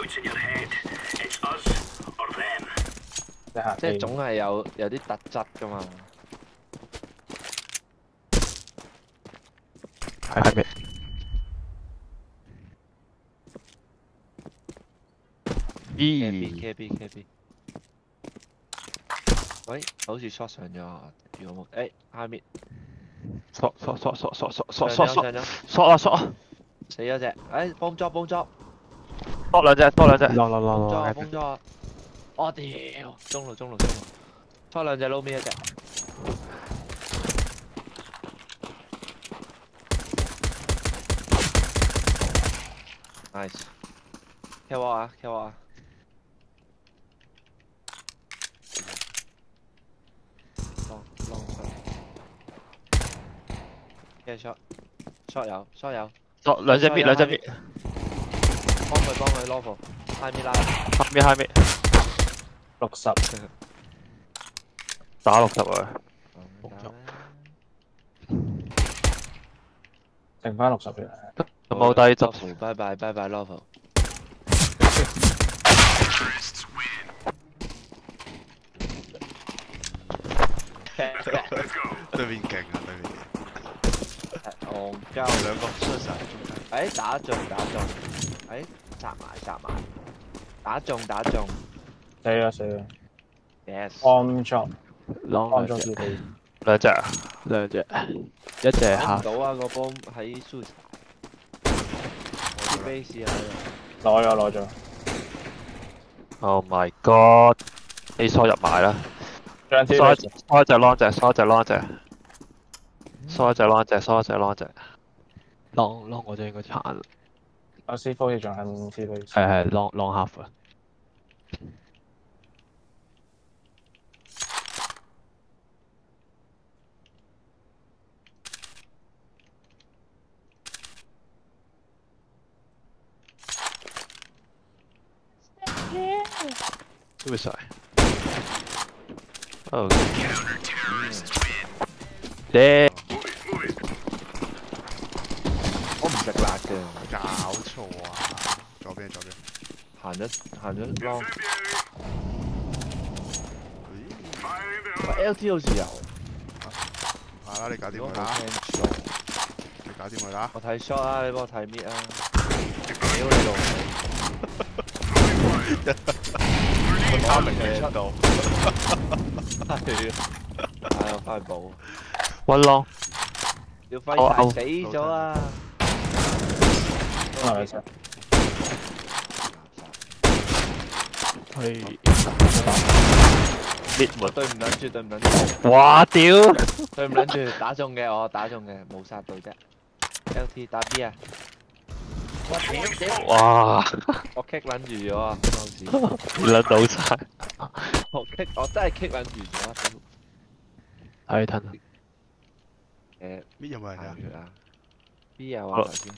即係總係有啲特質㗎嘛。 係咩？ KB。喂，好似 shot 上咗啊！如果冇，下面索上啊！ 死咗隻，幫咗， 多兩隻， 幫咗，我屌，中路，拖兩隻撈面一隻 ，nice， kill 我啊！long shot， 有， 兩隻滅， 幫佢 level， high mid 啦， high mid， 60， 打60啊！ 剩翻60嘅， 咁冇低執。 拜拜 level。 對面勁啊！對面戇鳩， 兩個出晒中間。 打中，砸埋，打中。 死啦 ，yes。 on job 兩隻，一隻打下。 唔到啊！個波喺 shoot。我啲 base 啊， 攞咗。 Oh my god！ A 疏入埋啦。疏一隻 long 隻。long 我就應該殘。 我 C4 好似仲喺 C4。 係 long half 啊。Suicide。Oh。 我唔食辣嘅。 搞錯啊！左邊。 行咗 long。LT 好似有。 係啦，你搞掂佢啦。 我睇 shot 啊，你幫我睇 mid 啊。屌你老味！我打明嘅出到。係我翻去補。 One long。 要廢柴死咗啊！ 係。滅門。 對唔撚住。 哇屌！ 對唔撚住，打中嘅我打中嘅，冇殺到啫。LT 打 B 啊！我屌！ 哇！ 我 kick 撚住咗啊！當時撚到晒。 我真係 kick 撚住咗啊！ 睇吞。 邊有冇人啊 ？B 有啊頭先。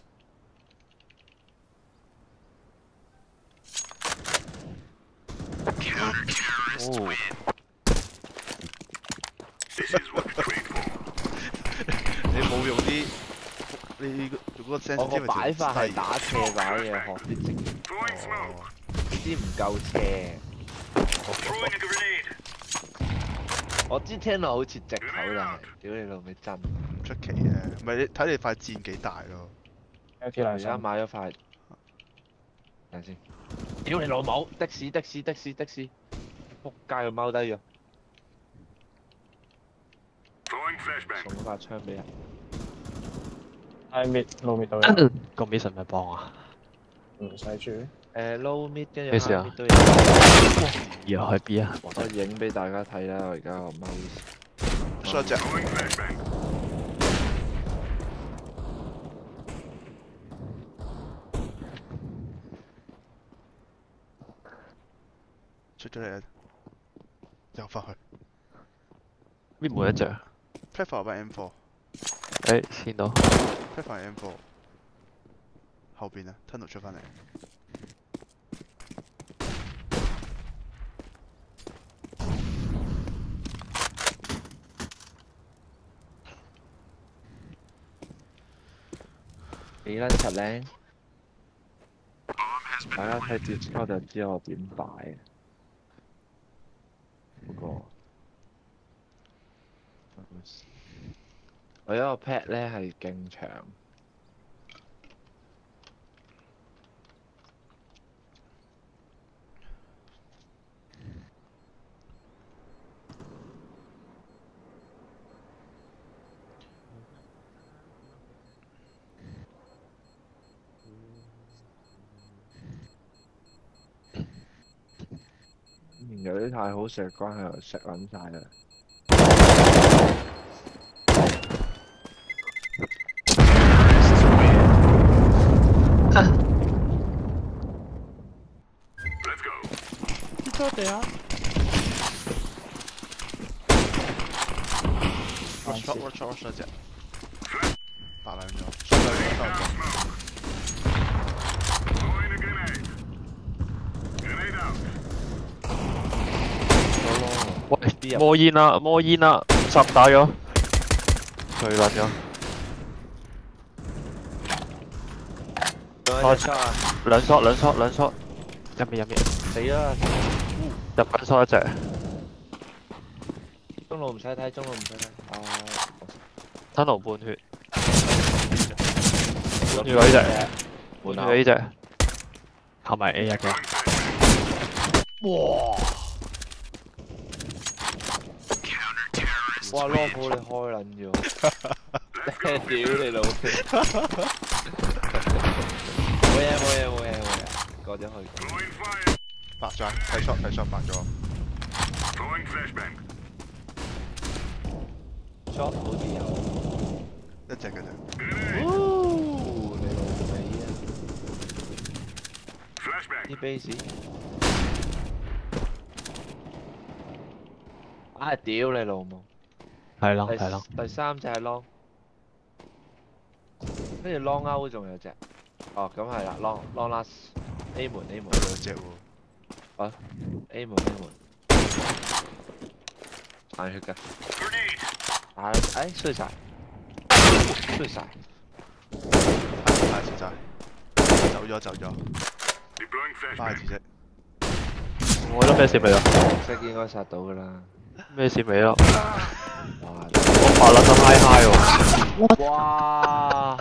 哦。 你冇用啲，你嗰個 sensitivity 我個擺法係打斜擺嘅，學啲職業。啲唔夠斜。我知聽落好似藉口，但係屌你老味真唔出奇嘅，唔係你睇你塊箭幾大咯。 而家買咗塊，等先。屌你老母！的士，仆街佢踎低咗。送把槍俾人。 high mid low mid 都有。 個 mission 咪幫啊？ 唔使住。 low mid 跟住 high mid 都有。 而去 B 啊？ 我影俾大家睇啦，我而家個 mouse。 出隻。出咗嚟，又翻去。 邊門一隻 ？Platform 係 M4。 見到。 Platform 係 M4。後邊啊 ，tunnel 出翻嚟。 幾撚柒靚？ 大家睇 Discord 就知我點擺嘅。不過我有一個 pad 咧係勁長。有啲太好食嘅關係，就食撚晒啦。 多謝啊！watch 隻，白兩咗， 喂，摸煙啦，摸煙啦，10打咗，佢撚咗。兩 shot，入面， 死啦！ 入緊 shot 一隻。 中路唔使睇，中路唔使睇。 吞路半血。跟住呢隻，跟住呢隻，係咪 A 一嘅？ 哇！logo 你開撚咗，屌你老味！冇嘢，過咗去。 白咗，睇錯白咗。 shot 好似有一隻嘅啫。 你老味啊！啲 base。屌你老母！ 係咯。 第三隻係 long， 跟住 long out 仲有隻。哦，咁係啦 ，long last A 門兩隻喎。 啊 A 門。殘血㗎。衰晒。 太蝕晒。走咗。快字啫。 我覺得咩事未啊？ 色應該殺到㗎啦。 咩事未咯？ 哇！ 我白撚到 high 喎！ 哇！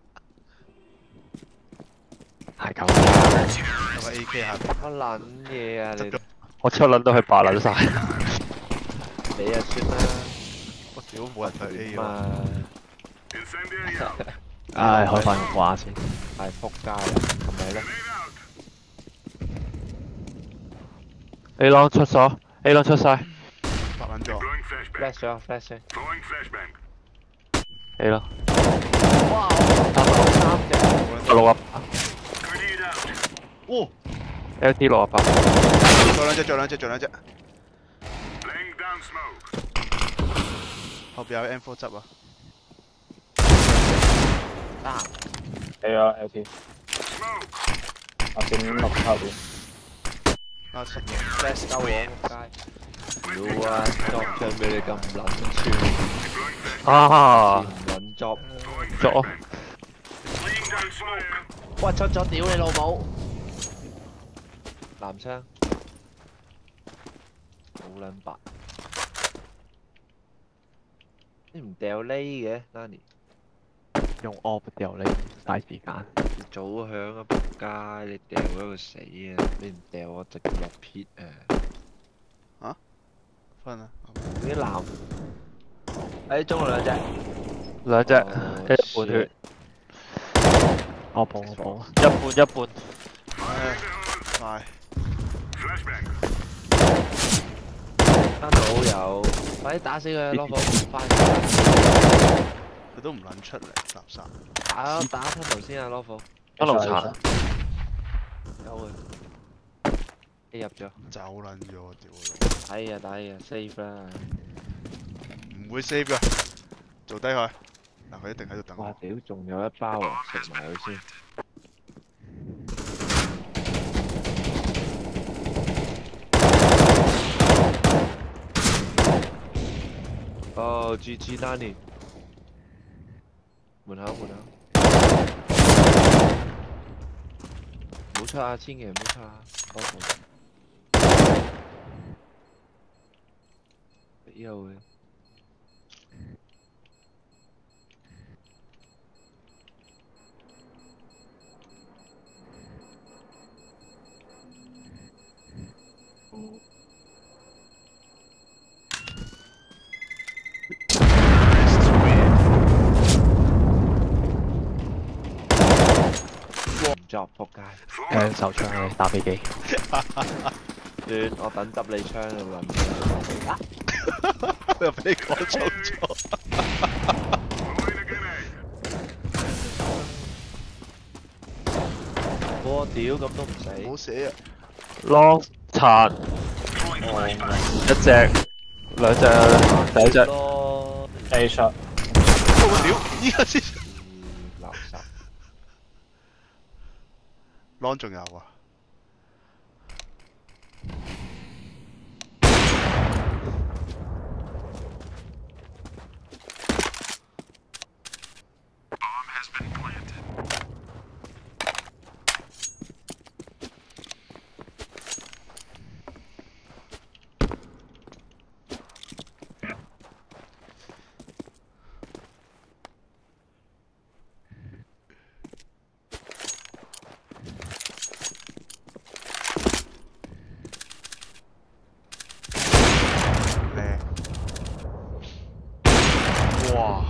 係咁啦。 有個 AK 下。 乜撚嘢啊你？ 我超撚到佢白撚晒。 你啊算啦。 我屌冇人對 A 喎。 唉，開翻個掛先。 係仆街啦，係咪咧 A 浪出咗 ，A 浪出晒。 白撚咗。 ？flash 咗。 A 咯。 哇！三隻。 6啊。 哦 LT 6啊8。 仲兩隻。後邊有 M4 執啊。 A 啊 LT。我先落後邊。 flash 鳩我仆街。屌啊！作槍俾你咁撚串。 啊！ 唔撚作。 咗。 喂，出咗屌你老母！藍槍。好撚白。你唔掉呢嘅 ，Nani？ 用 off 掉你，嘥時間。 你早響啊仆街！你掉咗佢死啊！你唔掉我直接入撇啊！ 分啊！ 啲藍，中路兩隻， 一半血。我補，一半。 快！ 翻到有，快啲打死佢攞火，快！ 佢都唔撚出嚟，垃圾。 打吞頭先啊，攞火。 一路殘。 有佢。A 入咗。 走撚咗，屌！ 打啊 ，save 啦。 唔會 save 噶，做低佢。嗱，佢一定喺度等我。 哇！屌，仲有一包啊，食埋佢先。哦，GG Nani。門口。 好出啊，千祈唔好出啊，多數。呢度會。唔作仆街。 手槍啊！你打飛機。 算，我等執你槍咁諗。 又俾你講錯咗。 我屌咁都唔死。 唔好寫啊 ！Long 殘，一隻，兩隻，第一隻。 A shot。 我屌！依家先。 垃圾。 Long 仲有啊？哇！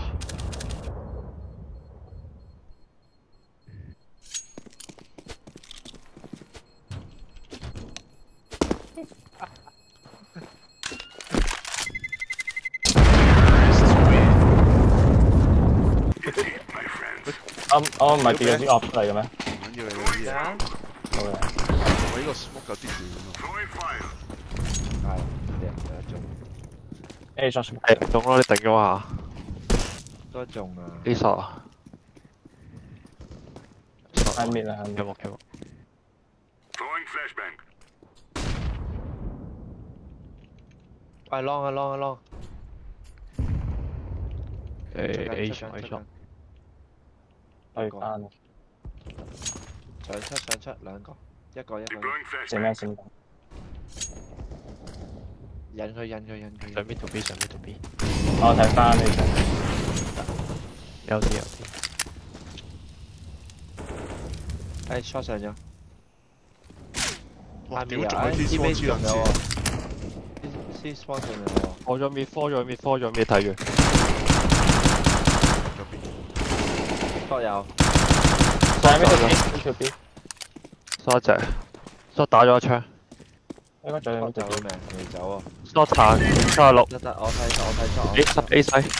我唔係叫咗啲 op 嚟嘅咩？ 唔緊要你嗰啲嘢。 好嘅。 我呢個 smoke 有啲短喎。 係，一中。 A shot。 係中咯，你頂咗下。 都中啊。 A shot 啊。 喺面啊，喺面。 有冇？ 喂，long 啊 long 啊 long。 A shot。 對翻。 上出兩個，一個。 閃咩閃？ 引佢。 上 mid to B， 上 mid to B。 我睇翻你。 有啲。 誒 shot 上咗。 哇！屌， 啊仲係 T spawn 黐撚線。 T spawn 上嚟喎。 放咗 mid，睇住。 都有。 上邊條 B， 收一隻，收打咗一槍。 應該仲有條走命未走啊？ 收殘，36。 得，我睇。 A 細。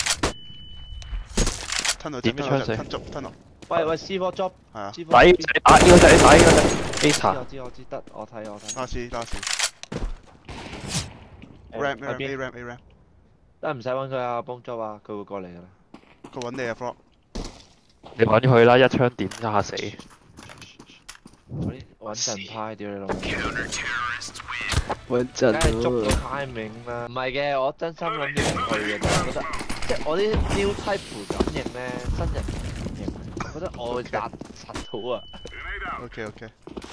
吞落， 點槍死？ 吞落。 喂 ，C4 job。 係啊。 抵打呢個隻 A 殘。 我知，得，我睇。 拉屎。Ramp。 得唔使揾佢啊，幫 job 啊，佢會過嚟㗎啦。 佢揾你啊 ，Frog。 你揾佢啦，一槍點炸死。 穩陣派屌你老母！ 穩陣。 梗係捉到 timing 啦。唔係嘅，我真心諗住唔去嘅，但係覺得即係我啲 new type 感應咧，新人感應，我覺得我會壓實到啊。 OK。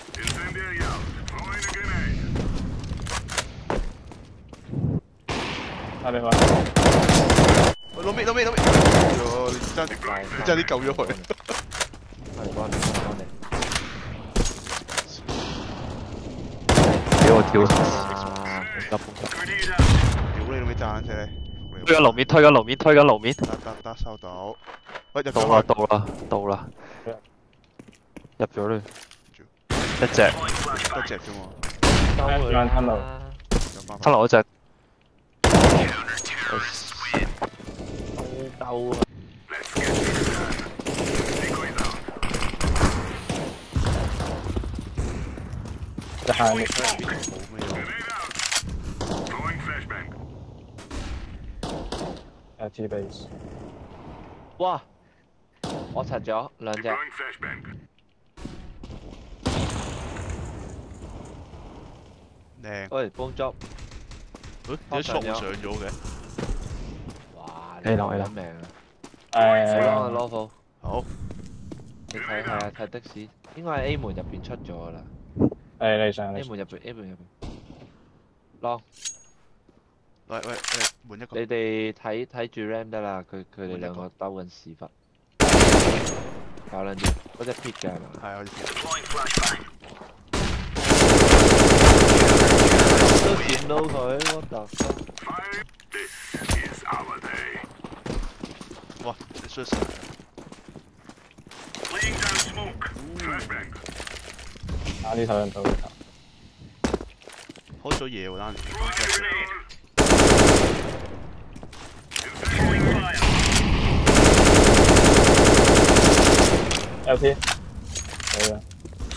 睇你話。 喂，攞尾。你真係啲救咗佢。 係幫你。 俾我跳。 屌你老味炸死你！ 推緊路面。 得收到。喂，入到啦。入咗啦。一隻。 得隻啫喎。 收佢啦。 吞落嗰隻。 兜啊！ 就係你。T base。 哇！我拆咗兩隻。 靚。 喂，幫 job。 啲速上咗嘅。 哇！ 你攞命啊！ 誒。 攞 level。 好。 你睇係啊，睇的士。 應該係 A 門入邊出咗啦。 你上 A 門入邊，A 門入邊。咯。 喂，換一個。 你哋睇住 RAM 得啦，佢哋兩個兜緊屎忽。搞撚住，嗰隻 pit 嘅係嘛？ 係，我知。 都掂到佢，what the fuck？ 哇，你出神。 打呢頭人到呢頭。 開咗嘢喎，單年。 LT，係啊。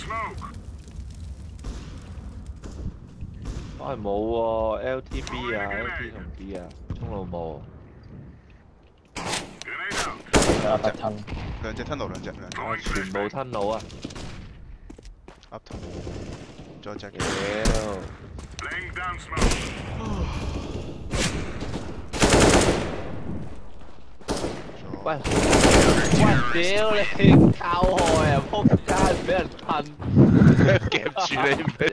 我係冇喎 ，LTB 啊，LT 同 B 啊，中路冇。 有得吞。 兩隻吞路，兩隻。 我全部吞路啊 ！up 吞，再隻嘅。喂，屌你靠害啊！仆街，俾人吞，夾住你唔俾。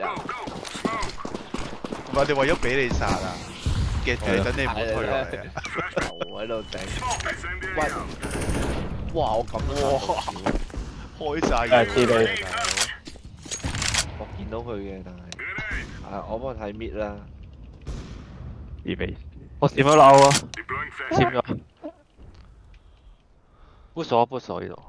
我哋為咗俾你殺啊！夾住你等你唔好退落嚟啊！頭喺度頂。喂，哇！我咁開晒嘢。我見到佢嘅，但係我幫佢睇 mid 啦。 預備，我閃咗樓啊！閃咗。push 咗呢度。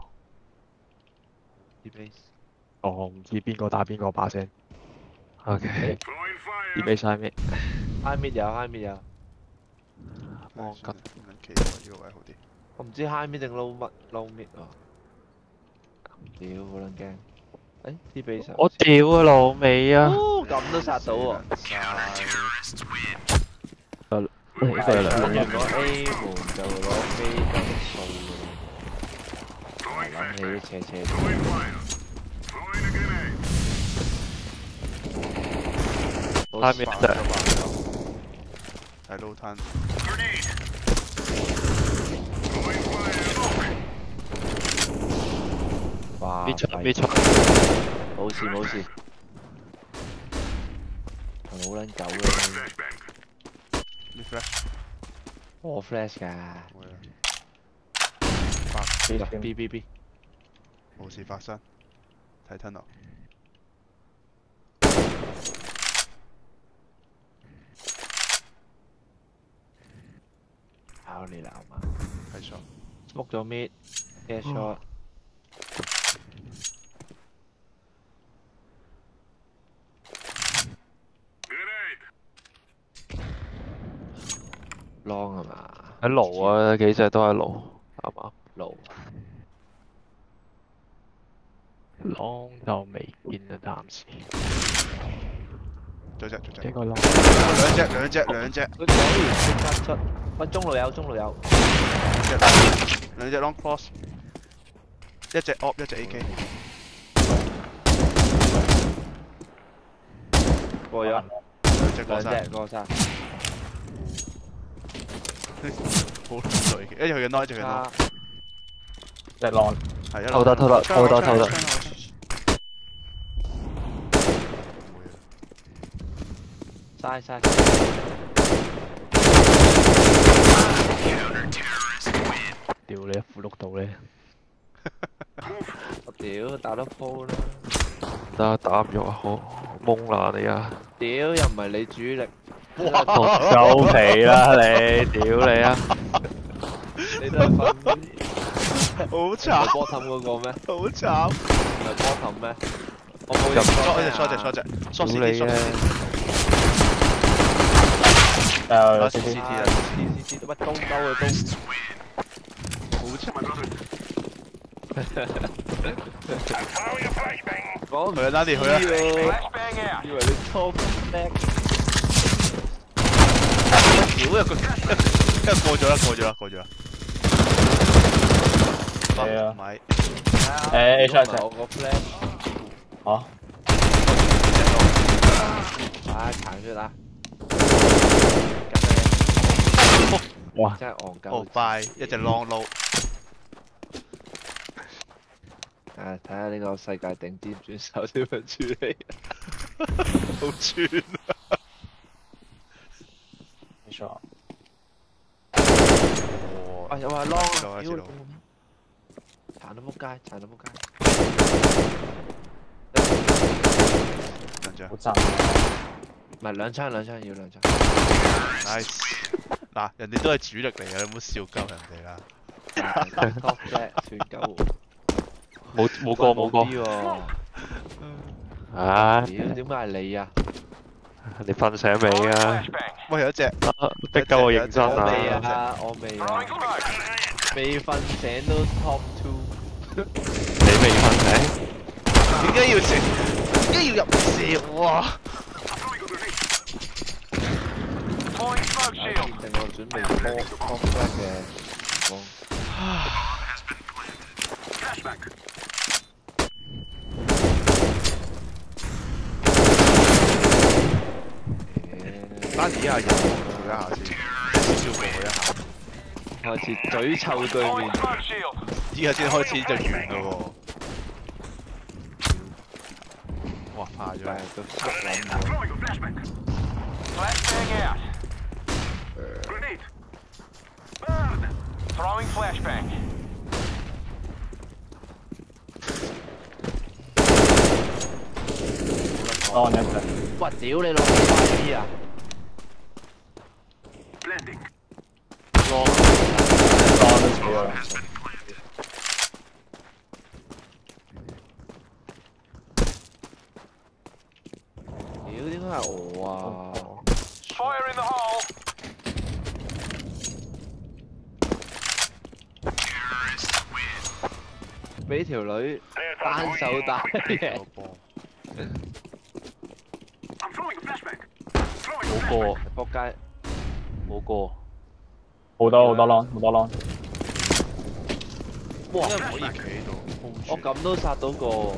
我唔知邊個打邊個把聲。OK。預備晒咩 ？high mid 有 high mid 有。 望緊企呢個位好啲。 我唔知 high mid 定 low mid 啊！屌，好撚驚！誒 ，T base 我屌啊老味啊！ 咁都殺到喎！ 呢個係兩攞 A 門就攞飛得數㗎喎，諗起斜斜啲。 下面就睇 low 攤。 哇！ 邊出？ 冇事，好撚狗啦！ 你 flash？ 我 flash 㗎。B。 冇事發生，睇 tunnel。 考你啦，好嘛？ 係錯。 smoke 咗 mid，air shot。long 係嘛？ 喺路啊，幾隻都喺路，啱嘛？ 路。 long 就未見啊，暫時。 再隻。 幾個 long？ 兩隻。 佢講完即刻出，喂，中路有。 兩隻 long cross， 一隻 op， 一隻 AK。 過咗。兩隻過晒。 好累嘅，一隻佢嘅 noise， 一隻佢嘅 noise。 隻 long 係一路。 偷得。 嘥。 屌你一副碌到咧！ 我屌打得鋪啦！ 得打唔喐啊，好懵啦你啊！ 屌又唔係你主力。 哇！收皮啦你，屌你啊！ 你都係瞓。 好慘。 係 bottom 嗰個咩？ 好慘。 唔係 bottom 咩？我冇入。 錯隻。 屌你啊！ CT 啊 ，CT 乜東兜嘅東。好慘。講唔去啊，拉你去啊！ 以為你 top back。 屌一個過咗啦。 係啊。 咪。 出一隻。 我個 flash。 嚇？ 啊，行出啦！ 哇！ 真係戇鳩。 哦，拜一隻 long low。 睇下呢個世界頂尖選手點樣處理。 好串啊！ 沒錯。 啊又話 long 啊！屌，殘到仆街，殘到仆街。 兩張。 好爭。 唔係兩槍要兩槍。 Nice。嗱，人哋都係主力嚟嘅，你唔好笑鳩人哋啦。 top 啫，斷鳩。 冇過。唉， 屌，點解係你啊？ 你瞓醒未啊？ 喂，有一隻。 逼鳩我認真我未啊！ 啊，我未啊，未瞓醒都 top two。 你未瞓醒？ 點解要食？點解要入射？哇！ 定我準備 top flag 嘅情況。 單止下人，而家下次照顧佢一下。 開始嘴臭對面， 依家先開始就完咯喎。哇！怕咗。 都縮撚咗。 哦，你一隻。 哇！屌你老母快啲啊！ 當都死咗啦。 屌點解係我啊？俾條女單手打嘅。 冇過， 仆街！ 冇過。 好多浪。 哇！ 點解唔可以企喺度？ 我咁都殺到個。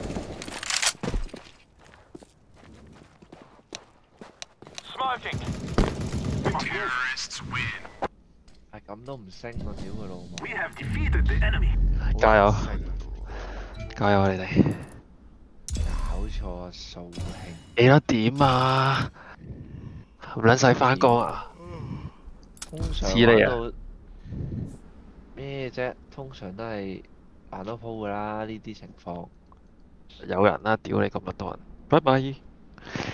係咁都唔升我屌佢老母！ 加油！加油你哋！ 搞錯啊，掃興！ 你得點啊？唔撚使返工啊？ 通常似你啊玩到咩啫？通常都係扮多鋪噶啦，呢啲情況。 有人啦，屌你咁多人，拜拜。